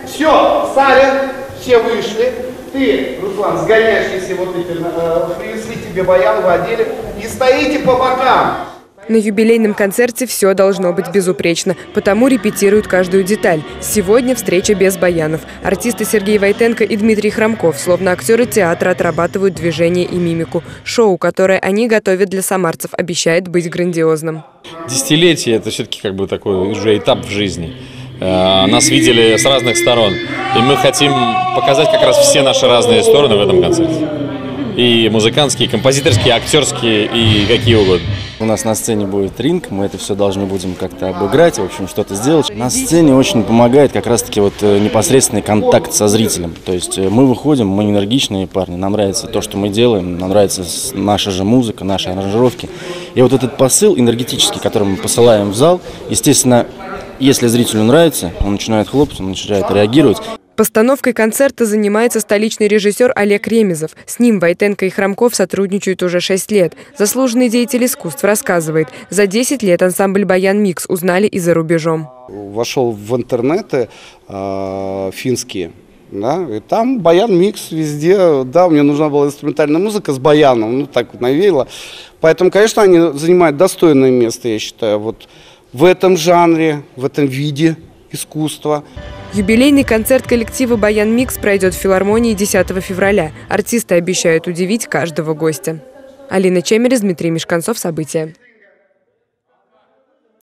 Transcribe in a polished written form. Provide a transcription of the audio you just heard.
Все, встали, все вышли. Ты, Руслан, сгоняешь, если вот эти принесли тебе баян, вы одели, и стоите по бокам. На юбилейном концерте все должно быть безупречно, потому репетируют каждую деталь. Сегодня встреча без баянов. Артисты Сергей Войтенко и Дмитрий Хромков, словно актеры театра, отрабатывают движение и мимику. Шоу, которое они готовят для самарцев, обещает быть грандиозным. Десятилетие – это все-таки как бы такой уже этап в жизни. Нас видели с разных сторон, и мы хотим показать как раз все наши разные стороны в этом концерте. И музыкантские, и композиторские, и актерские, и какие угодно. У нас на сцене будет ринг, мы это все должны будем как-то обыграть, в общем, что-то сделать. На сцене очень помогает как раз-таки вот непосредственный контакт со зрителем. То есть мы выходим, мы энергичные парни, нам нравится то, что мы делаем, нам нравится наша же музыка, наши аранжировки. И вот этот посыл энергетический, который мы посылаем в зал, естественно, если зрителю нравится, он начинает хлопать, он начинает реагировать. Постановкой концерта занимается столичный режиссер Олег Ремезов. С ним Войтенко и Хромков сотрудничают уже 6 лет. Заслуженный деятель искусств рассказывает, за 10 лет ансамбль «Баян Микс» узнали и за рубежом. Вошел в интернеты финские, да, и там «Баян Микс» везде. Да, мне нужна была инструментальная музыка с баяном, ну так вот навеяло. Поэтому, конечно, они занимают достойное место, я считаю, вот в этом жанре, в этом виде искусства. Юбилейный концерт коллектива «Баян Микс» пройдет в филармонии 10 февраля. Артисты обещают удивить каждого гостя. Алина Чемерис, Дмитрий Мишканцов. События.